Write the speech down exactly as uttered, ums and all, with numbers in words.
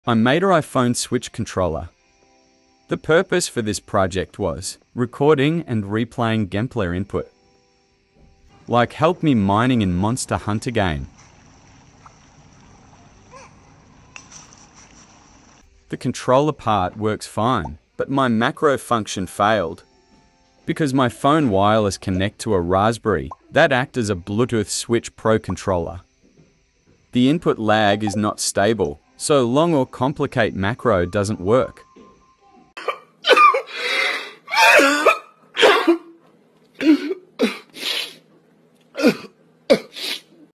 I made a iPhone switch controller. The purpose for this project was recording and replaying gameplay input, like help me mining in Monster Hunter game. The controller part works fine, but my macro function failed because my phone wireless connect to a Raspberry that act as a Bluetooth Switch Pro controller. The input lag is not stable, so long or complicate macro doesn't work.